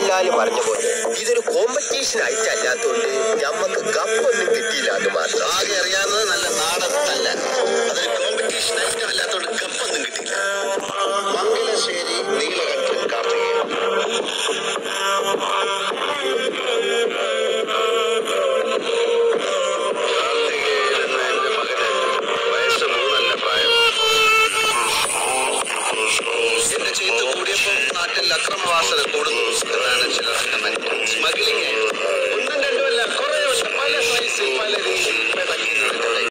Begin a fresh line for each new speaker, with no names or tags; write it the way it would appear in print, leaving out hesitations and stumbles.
മോഹൻലാല് പറഞ്ഞ പോലെ ഇതൊരു കോമ്പറ്റീഷൻ ആയിട്ടല്ലാത്തോണ്ട് ഞമ്മക്ക് കപ്പൊന്നും കിട്ടിയില്ല എന്ന് മാത്രം. ആകെ അറിയാവുന്നത് നല്ല നാടകമല്ല, അതൊരു കോമ്പറ്റീഷൻ ആയിട്ട് അല്ലാത്തോണ്ട് കപ്പൊന്നും കിട്ടിയില്ല. മംഗലശ്ശേരി നീലകണ്ഠൻ കാർത്തികേയൻ. എന്റെ ചെയ്ത് കൂടിയപ്പോൾ നാട്ടിൽ അക്രമവാസന കൂടുന്നു.